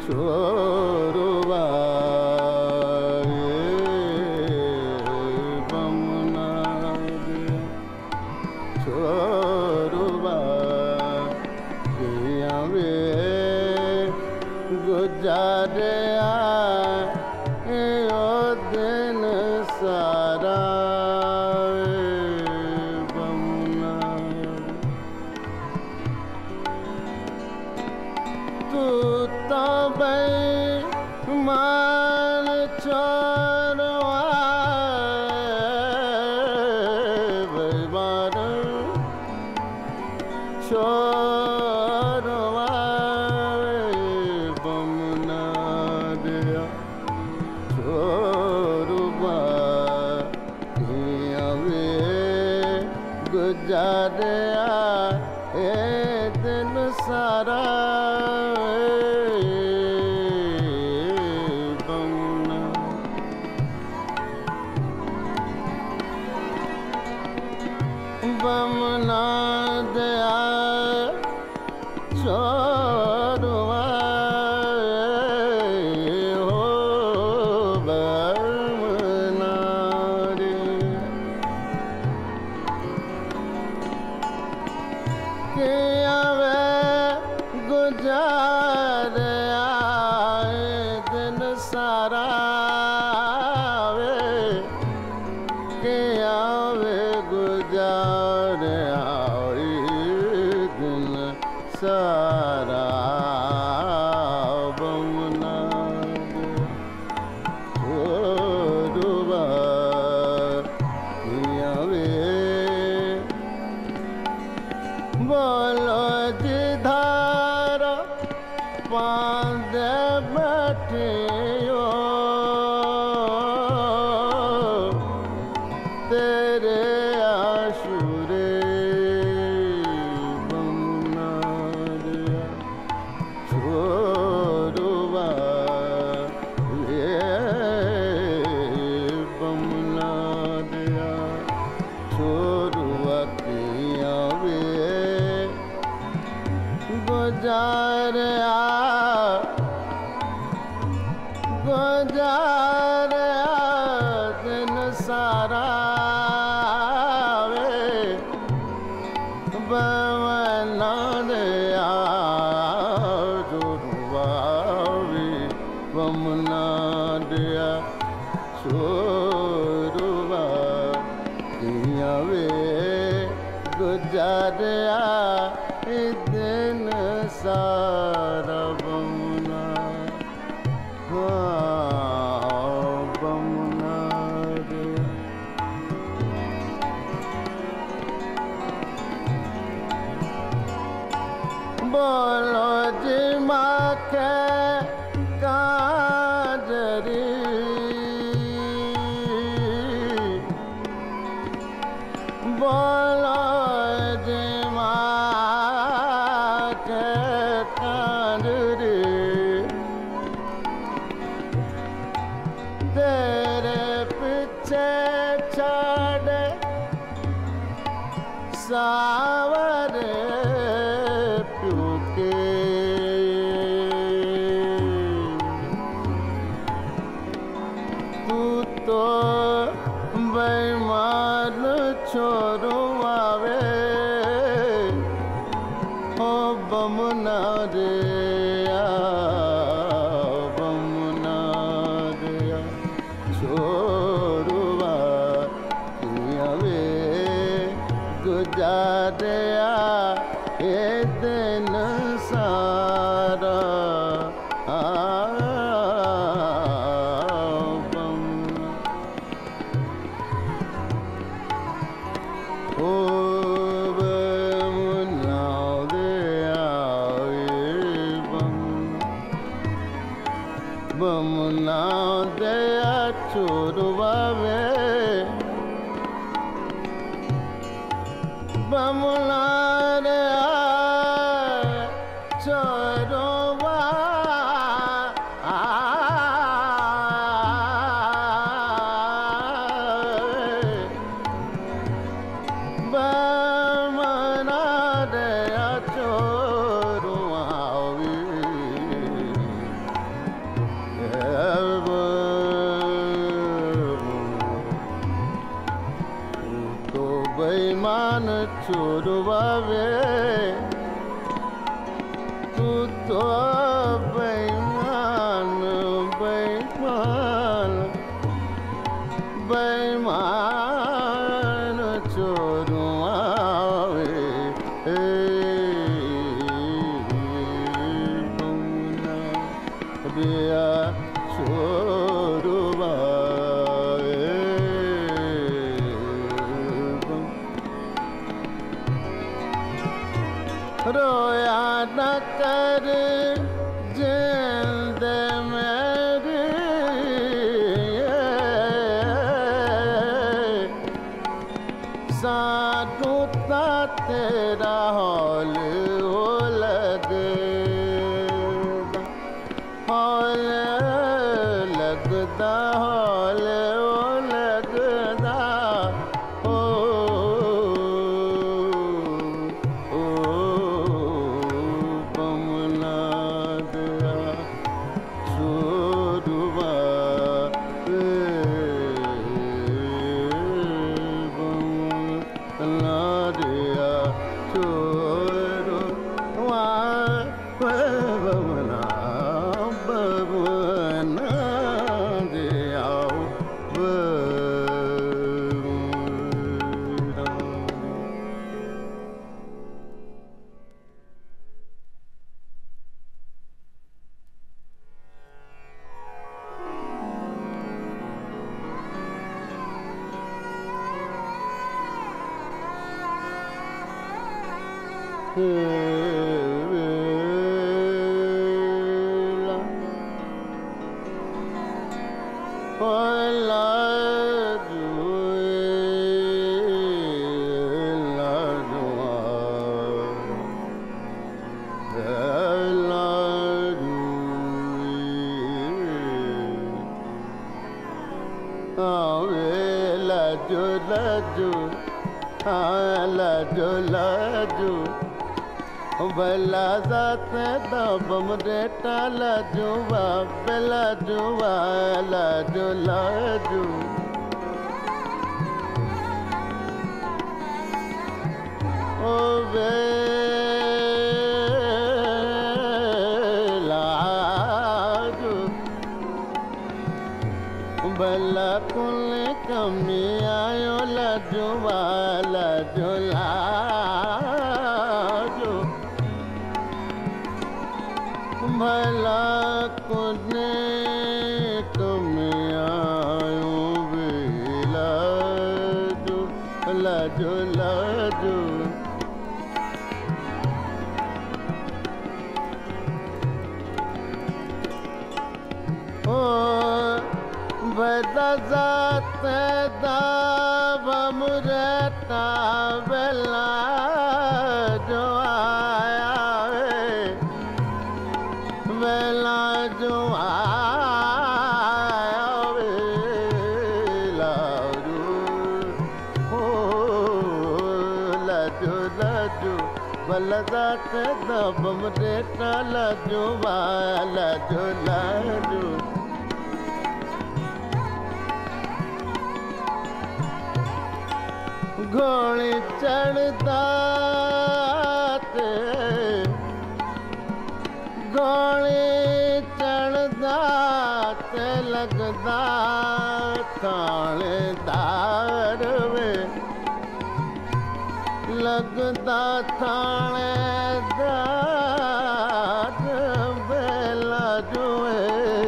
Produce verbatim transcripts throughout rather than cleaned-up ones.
छोरुआ बमुना दिया छोरुआ किया वे गुजारे यो दिन सारा बमुना तू तो बेईमान छोरुआ बेईमान छोरुआ बमुना दिया छोरुआ किया वे गुजारे ए दिन सारा बमुना बमुना दया छोरुआ हो बमुना रे किया वे गुजारे आए दिन सारा वे किया वे गुजारे आए दिन सारा बमुना छोरुआ किया वे बोलो जिधार पांदे बैठियो तेरे आशुरे बमुना दिया छोरुआ ये बमुना दिया छोरुआ किया वे गुजारे गुजारे दिन सारा वे बमुना दिया छोरुआ वे बमुना दिया छोरुआ किया वे गुजारे दिन सारा बमुना बमुना दिया बोलो जी माँ के काजरी बोलो जी माँ के काजरी तेरे पीछे छाड़े सावरे प्यू के तू तो बेईमान छोरुआ वे हो बमुना रे बमुना रे छोरुआ किया वे गुजारे ये दिन सारा ओ बमुना दिया बमुना दिया छोरुआ वे बमुना दिया छोरुआ बमुना दिया छोरुआ वे तू तो बेईमान बेईमान बेईमान छोरुआ दिया छोरुआ रोया न कर जिंद मेरी साधु ता तेरा हौल हो लगे हौल लगदा हौल हो लगदा ओ ओ बमना दिया छोरुआ बमना दिया छोरुआ बमना बमना दिया लाजो लाजो हाँ लाजो लाजो भला जात दबम रेटा लाजो बाप लाजो लाजो लाजो ओ वे लाजो भला कुल कमी आयो लाजो लाजो लाजो भला कुल कमी आयो वे लाजो लाजो लाजो ओ बदा जात दाबम रहता बेला जो आया बेला जो आया बेला ओ लाजो लाजो बला जात दाबम रहता लाजो लाजो लाजो घोड़ी चढ़दा ते घोड़ी चढ़दा ते लगदा थानेदार वे लगदा थानेदार बेला जुए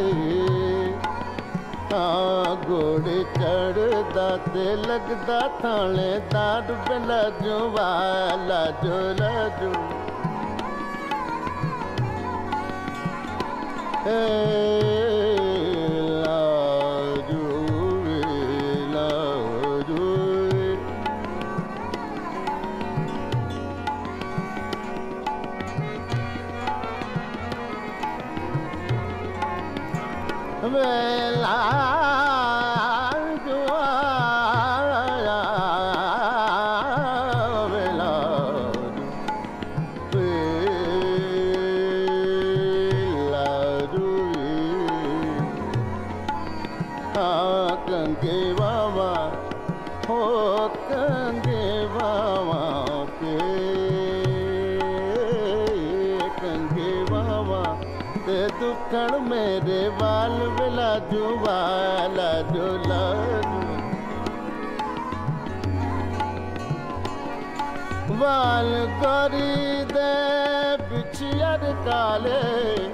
घोड़े चढ़दा ते लगदा थानेदार बेला जो वाला जो लाजो लाजो लाजो बेला कंगे बाबा हो कंगे बाबा के कंगे ते दुखण मेरे वाल लाजू लाजू लाजू वाल गोरी दे पिछियर काले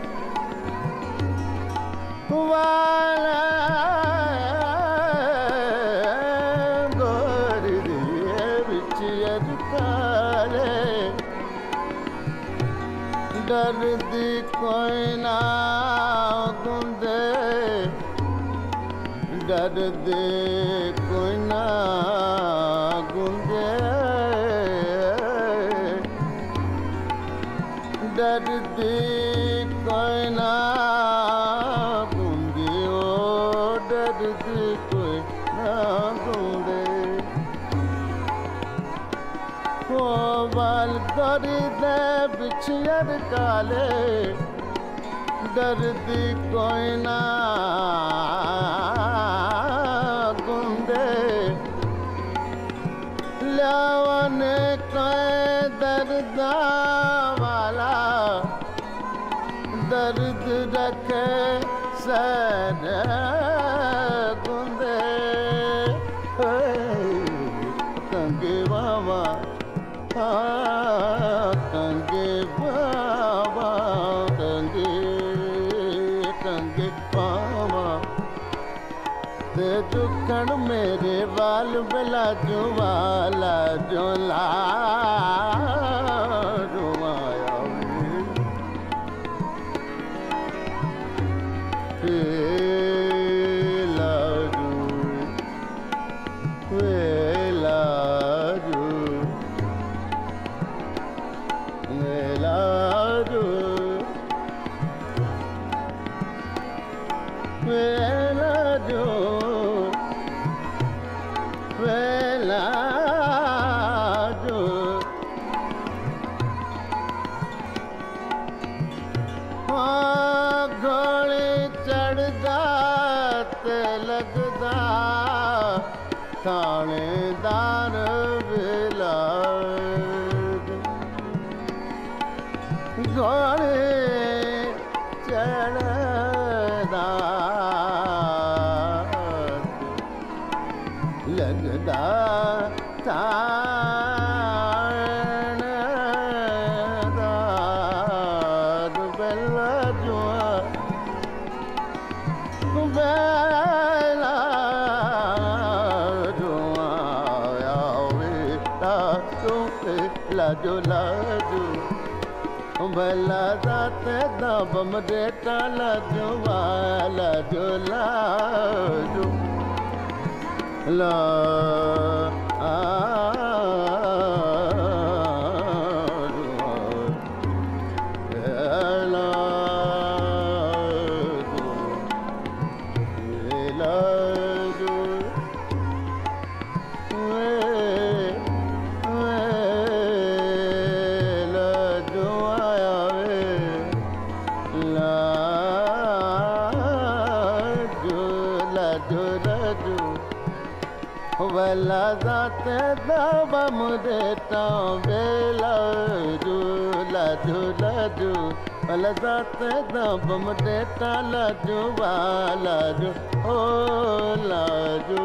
वाल गोरी दे पिछियर काले दर्द कोई ना गुंदे दर्द कोई ना गुंदे दर्द कोई ना गुंदे ओ दर्द कोई ना गुंदे ओ वाल गोरी दे बिछियर काले दर्द कोई ना गुंदे लावन कोई दर्द वाला दर्द रखे सर गुंदे कंगे बाबा कंगे बाबा कंगे कंगे बाबा ते दुखण मेरे वाल लाजू वाला जो लाजू आया वे लाजू वे लाजू वे लाजू वे लाजू वे लाजू हाँ घोड़े चढ़दा ते लगदा थानेदार वेला घोड़े चढ़दा लगदा थानेदार वेला जुआ वेला जुआ लाजो लाजो भला जाते दबम देता लाजो लाजो लाजो ला आ वला जाते दबम देता बेला झूला झूला झू वला जाते दबम देता लाजू वाला जो ओ लाजू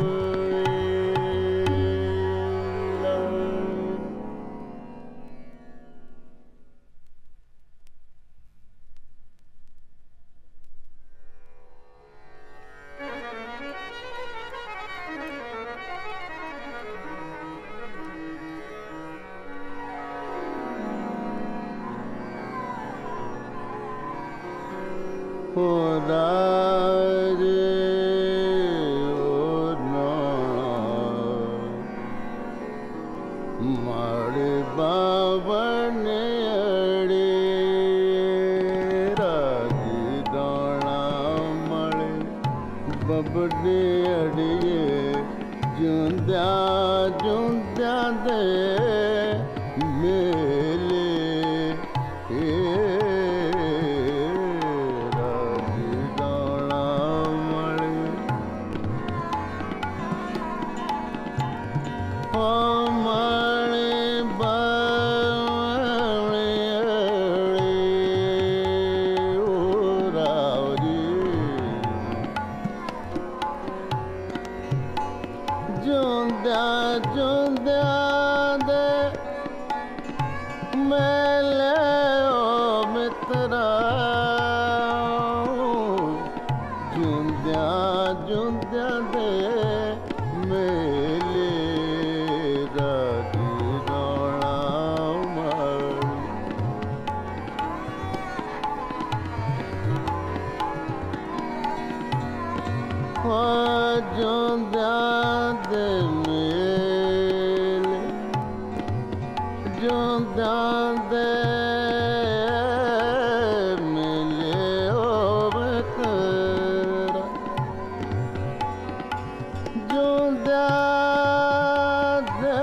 ओ राजे ओ ना मारे बावन अड़े राजी दाना मड़े बबने अड़िए जुंद्या जुंद्या दे मेले ओ ਹੋ ਜਿਉਂਦਿਆਂ ਦੇ ਮੇਲੇ ਜਿਉਂਦਿਆਂ ਦੇ ਮੇਲੇ ਓ ਮਿੱਤਰਾ ਜਿਉਂਦਿਆਂ ਦੇ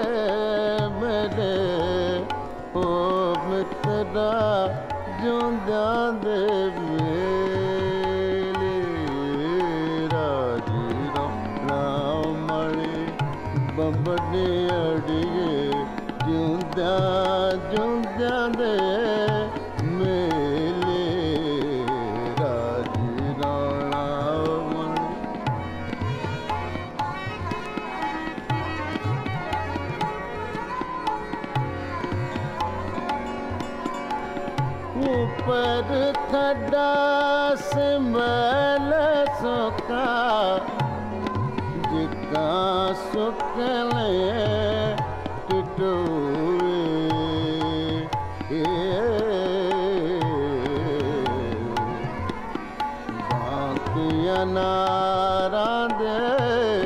ਮੇਲੇ ਓ ਮਿੱਤਰਾ ਜਿਉਂਦਿਆਂ ਦੇ ਬੱਬੇ ਅੜੀਏ ਜਿਉਂਦਿਆਂ ਜਿਉਂਦਿਆਂ ਦੇ ਮੇਲੇ ਰਾਜੀ ਰਾਣਾ ਮਣ ਉੱਪਰ ਥੱਡਾ ਸਿੰਬਲ ਸੁਕਾ ਜਿਕਾ ਸੁਕਲੇ ਟਟੋਏ ਬਾਕੀਆਂ ਨਾਰਾਂ ਦੇ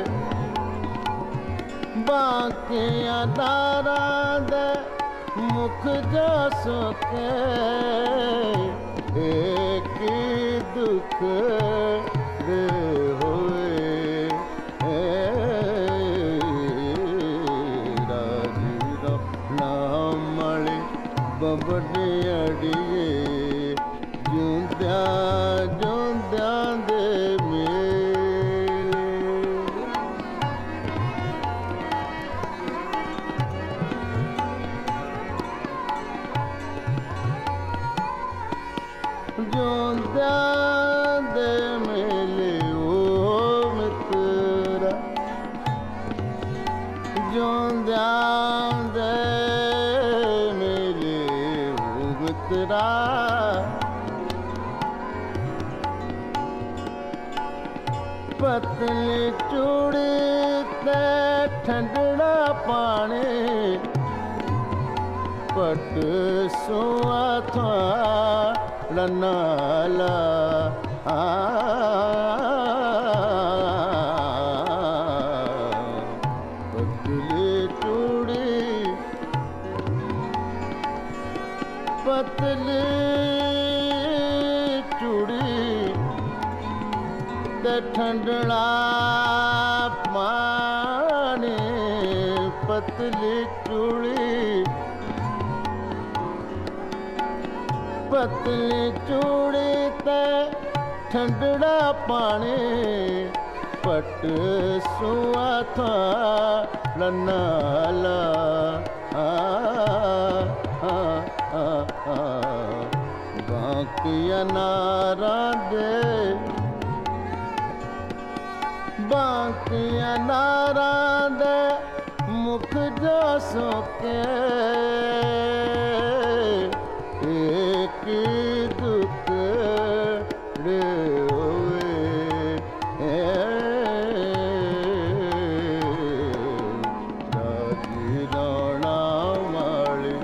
ਬਾਕੀਆਂ ਨਾਰਾਂ ਦੇ ਮੁਖ ਜੋ ਸੁਕੇ ਇੱਕ ਦੁੱਖ ਦੇ ਹੋਏ ਬੱਬੇ ਅੜੀਏ ਜਿਉਂਦਿਆਂ ਜਿਉਂਦਿਆਂ ਦੇ ਮੇਲੇ ਜਿਉਂਦਿਆਂ ਦੇ ਮੇਲੇ ਓ ਮਿੱਤਰਾ ਜਿਉਂਦਿਆਂ ਦੇ ਮਿੱਤਰਾ ਪਤਲੀ ਚੂੜੀ ਤੇ ਠੰਡੜਾ ਪਾਣੀ ਪਟ ਸੁਆ ਥਾ ਨਾਲਾ ਪਤਲੀ ਚੂੜੀ ਪਤਲੀ ਚੂੜੀ ਤੇ ਠੰਡੜਾ ਪਾਣੀ ਪਤਲੀ ਚੂੜੀ ਪਤਲੀ ਚੂੜੀ ਤੇ ਠੰਡੜਾ ਪਾਣੀ ਪਟ ਸੁਆ ਥਾ ਨਾਲਾ ਬਾਕੀਆਂ ਨਾਰਾਂ ਦੇ ਬਾਕੀਆਂ ਨਾਰਾਂ ਦੇ ਮੁਖ ਜੋ ਸੁਕੇ ਇੱਕ ਦੁੱਖ ਦੇ ਹੋਏ ਰਾਜੀ ਰਾਣਾ ਵਾਲੇ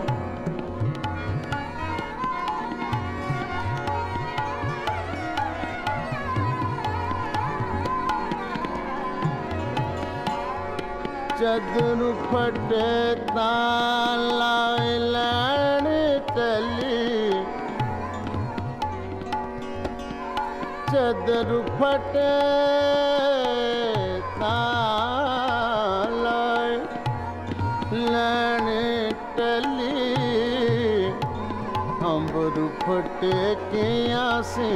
ਚਦਰ ਫਟੇ ਤਾਂ ਲਾਇ ਲੈਣ ਟਲੀ ਚਦਰ ਫਟੇ ਤਾਂ ਲਾਇ ਲੈਣ ਟਲੀ ਅੰਬਰ ਫਟੇ ਕਿਆ ਸੀ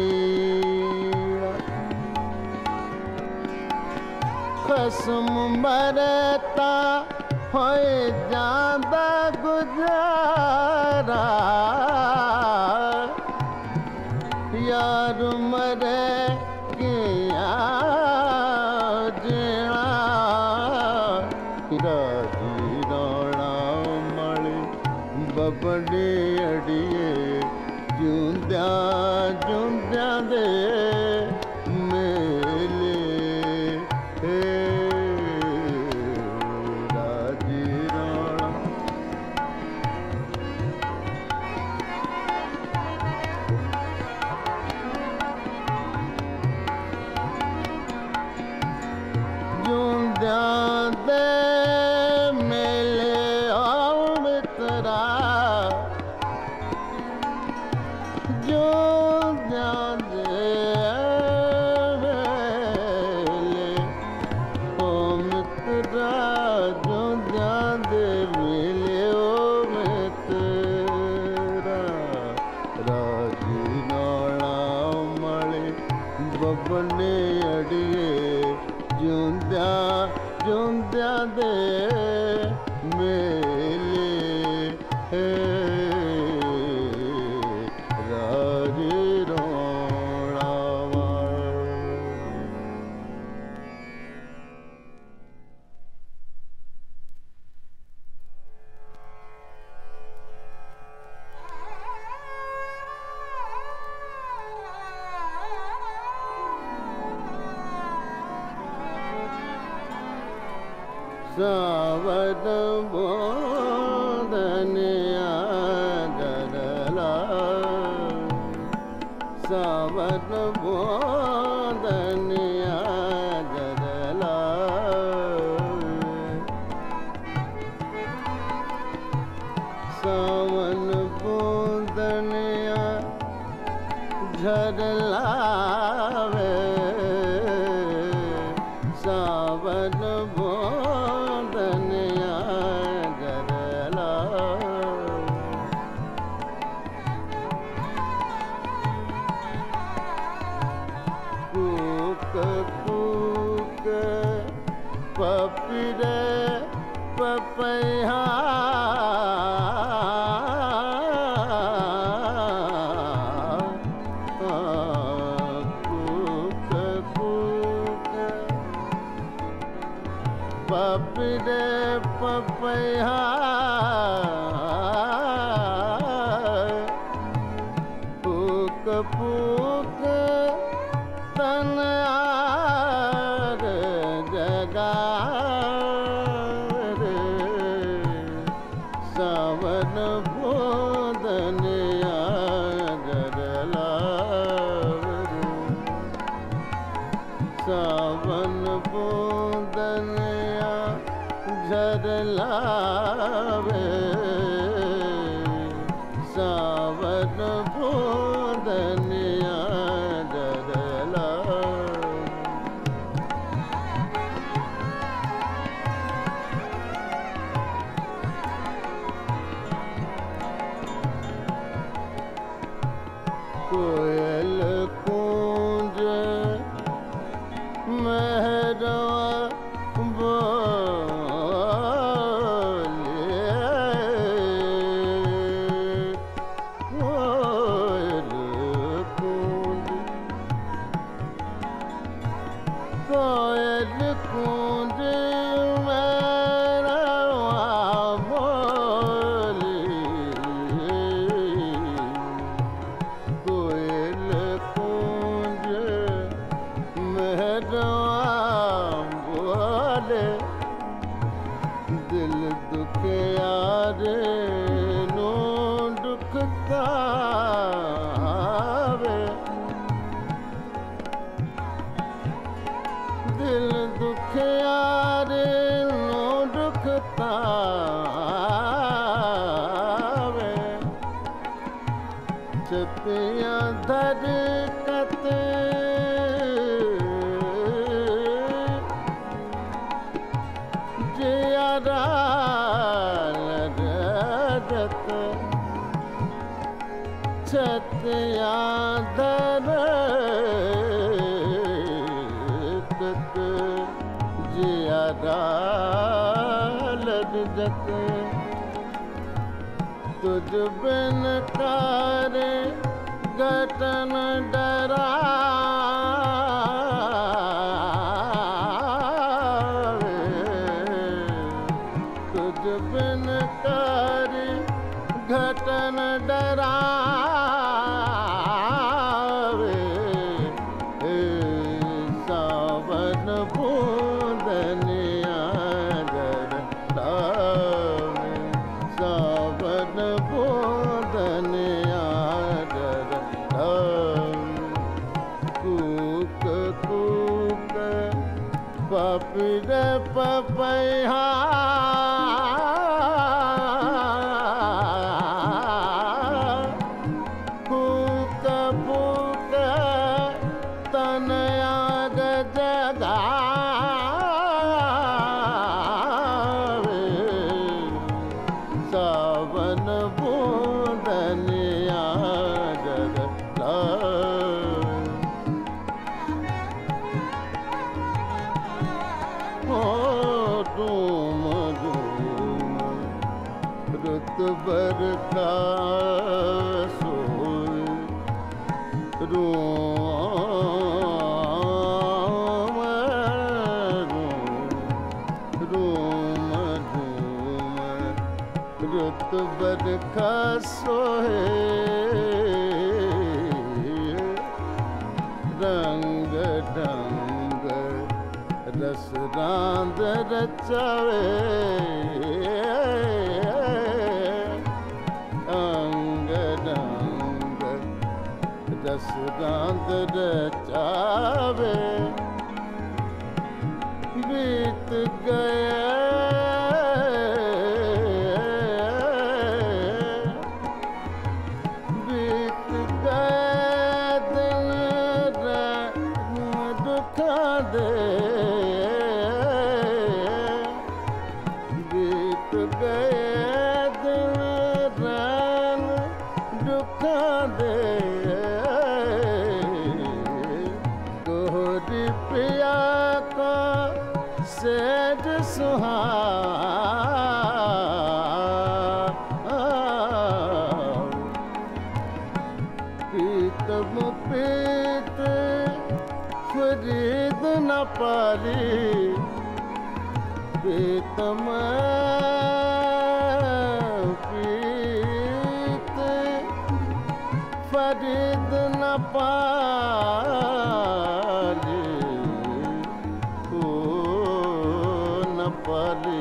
ਖਸਮ ਮਰੇ ਤਾਂ ਹੋਏ ਜਾਂਦਾ ਗੁਜ਼ਾਰਾ ਯਾਰ ਮਰੇ ਕਿਆ ਜਿਣਾ ਰਾਜੀ ਰਾਣਾ ਮਲੇ ਬੱਬੇ ਅੜੀਏ ਜਿਉਂਦਿਆਂ ਜਿਉਂਦਿਆਂ ਦੇ ਮੇਲੇ ਰਾਜੀ ਰਾਣਾ जोंदियां दे वेले ओ मित्रा जोंदियां दे वेले ओ मित्रा राजी नाला मले बबने अड़िए जोंदियां जोंदियां दे मेले राजी रोड़ा सावन बोधनिया गरला सावन बोधनिया गरला सावन बोधनिया झरलावे सावन बोधनिया गरला कूक कूक पपिरे पपैया पपिरे पपैया पूक पूक तन आर जगार सावन बोधनिया गरला सावन बोधनिया झरलावे सावन बोधनिया झरला कोयल कूंज मेहरवा कोयल कूंज मेहरवा बोली कोयल कूंज मेहरवा बोले दिल दुखिया रे नो दुखता दिल दुखिया रे नो दुखता छतिया धरकत जियारा लरजत छतिया धरकत जियारा लरजत तुझ बिन कारे घटन डरावे तुझ बिन कारे घटन डरावे सावन बोधनिया झरलावे सावन बोधनिया झरलावे कूक कूक पपिरे पपैया कूक रूम रूम रूम रुत बरखा सोहे रंग ढंग रस रांद रचावे अंग ढंग रस रांद रचावे बीत गए बीत गए दिन दुखा दे बीत गए दिन रैन दुखा दे गोरी पिया का सेज सुहा पीतम पीत फरीद न पाली पीतम पीत फरीद न पाली ओ न पाली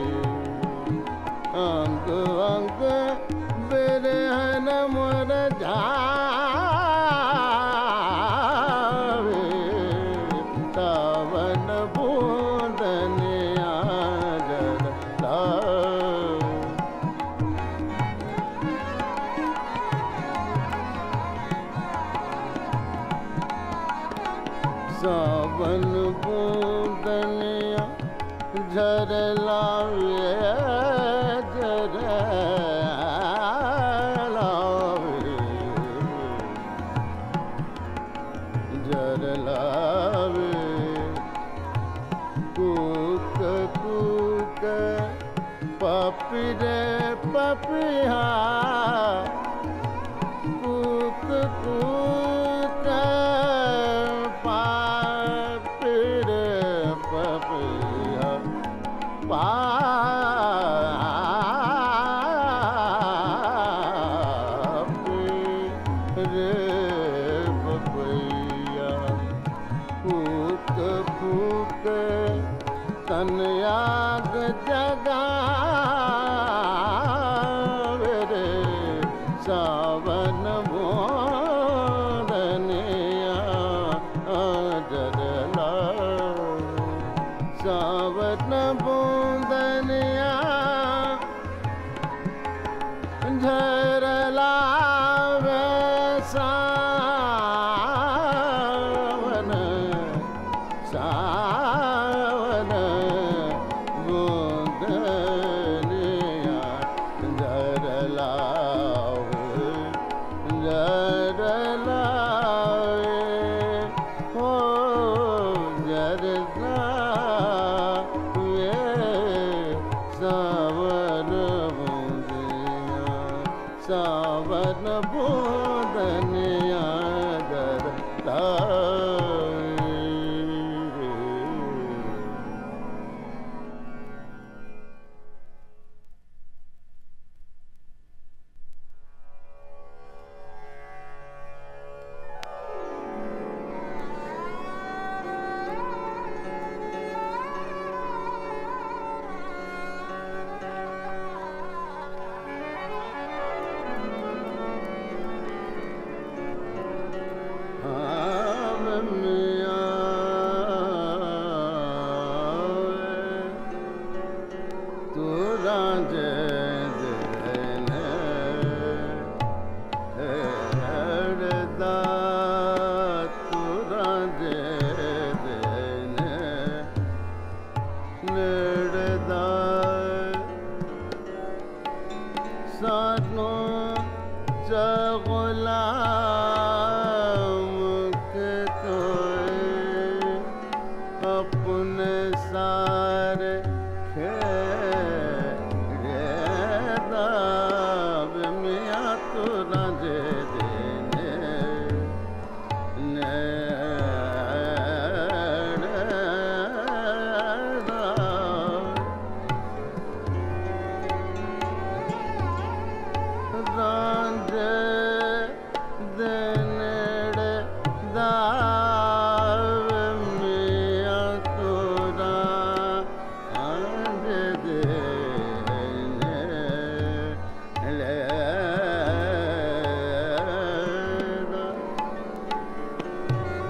अंग अंग बेरे हन मोर जावे सावन बूंदन आजर सावन बूंदनिया झर लावे झर लावे झर लावे कूक कूक पापी रे पपिहा कूक कूक पापी रे पपिहा पापी रे पपिया फूक फूक तन आग जगावे रे सावन बूंदनिया आजर लावे सावन बूंदनिया झर लावे सावन सावन बूंदनिया झर लावे झर लावे हो झर लावे सावन बूंदनिया सावन बूंदनिया झर लावे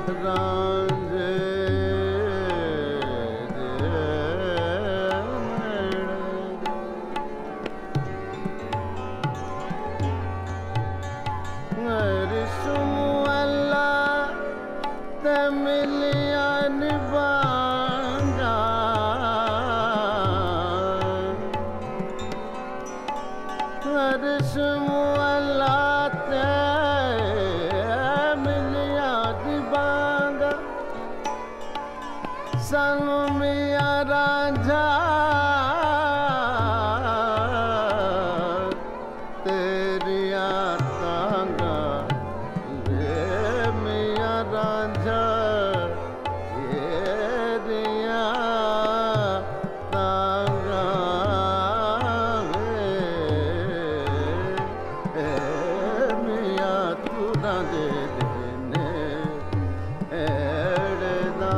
रांझे रिसुमुअल्ला ते मिलिया निबांगा रिसुमुअल्ला ते मिलिया निबांगा सानू मिया रांझा तेरिया तांगा रे मिया रांझा तेरिया तांगा वे मिया तू ना दे देने एड़दा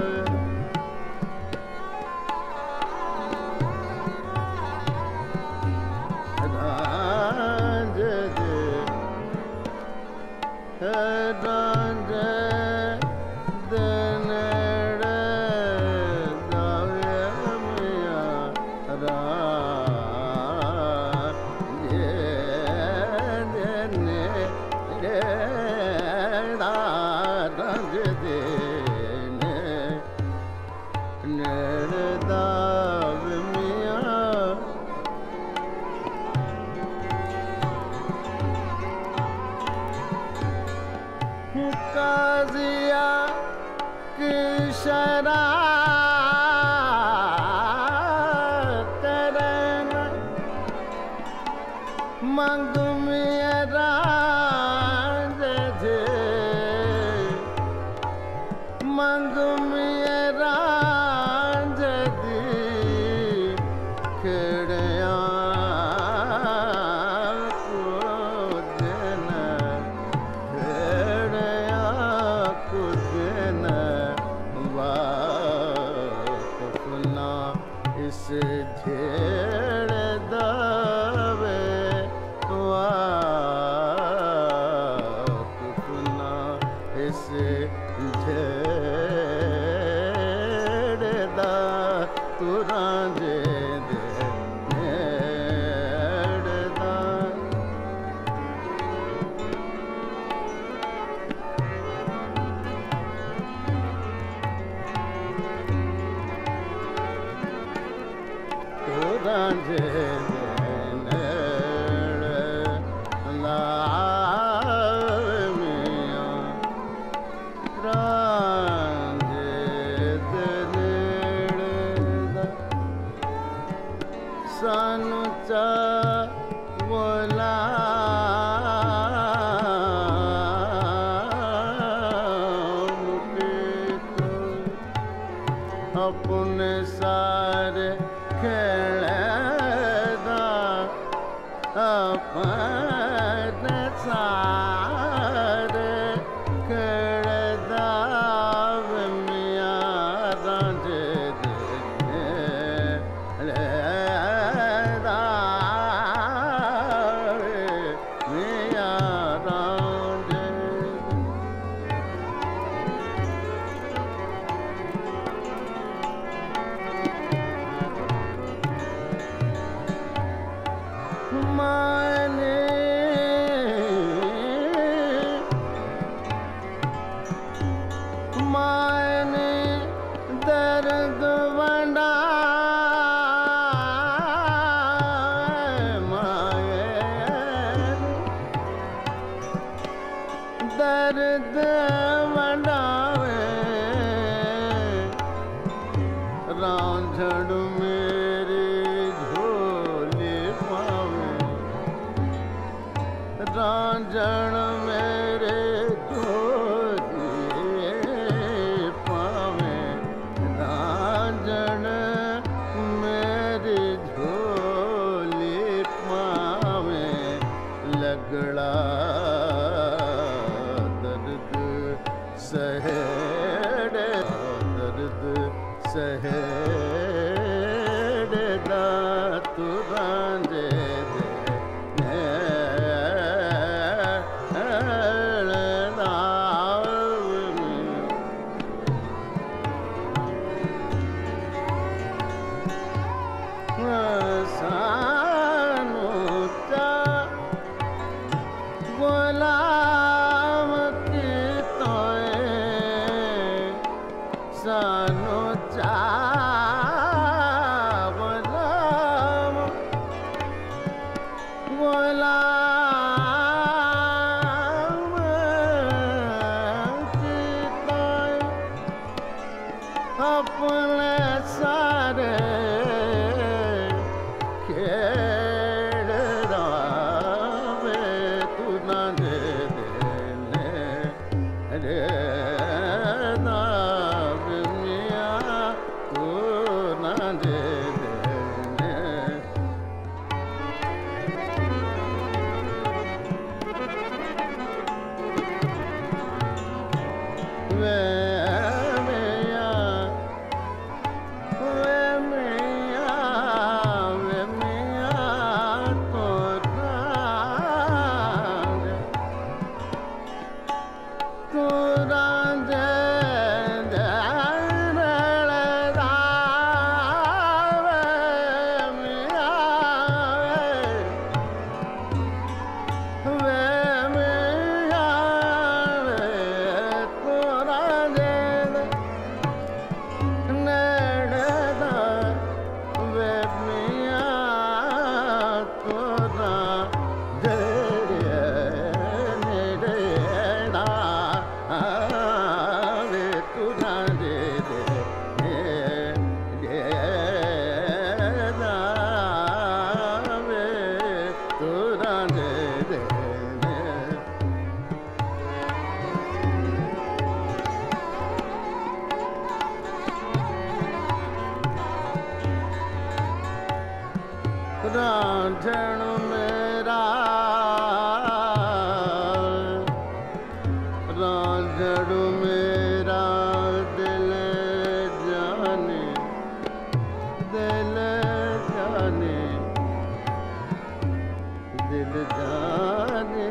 काजिया की शरा करना मंग मेरा जे मंग मेरा जदी खड़या इस झेड़ दावे वाकुना इस झेड़ दा तुरा जे दे नेड़दा रांझे लावे मिया रांझे नेड़दा सानू चा बोला अपने सारे खेलदा अपने सारे खेलदा मिया रांझे नेड़दा मिया रांझे माने माने दर्द वंडा माए दर्द वंडावे रांझड़ मेरी झोली पावे रांझड़ मेरे झोली पावे रांझड़ मेरी झोली पावे लगड़ा दर्द सहे रे दा वे मिया तू ना दे दे वे रांझण मेरा रांझण मेरा दिल जाने दिल जाने दिल जाने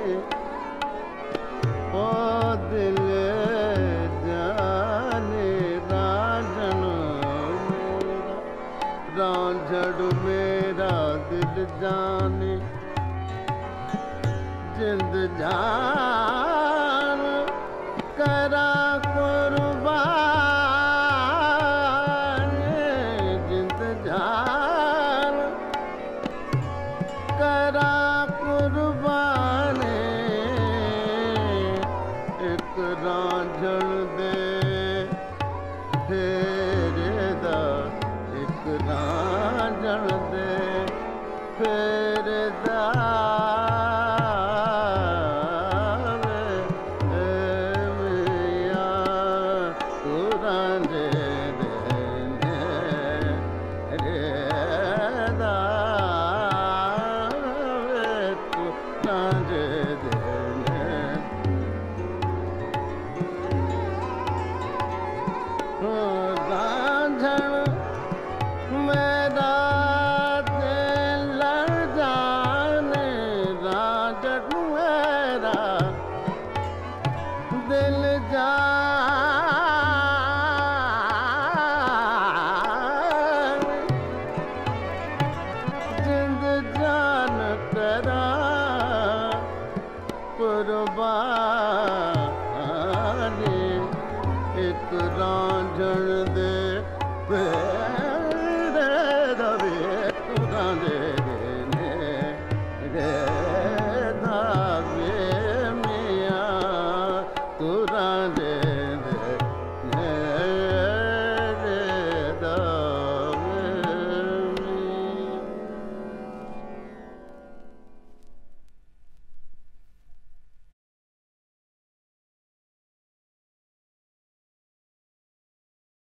ओ दिल जाने रांझण मेरा रांझण मेरा दिल जाने जिंद जान करा कुर्बान जिंद जान करा कुर्बान एक रांझण दे फेरे दा एक रांझण दे फेरे दा दिल जान जिंद जान करा कुर्बानी एक रांझण दे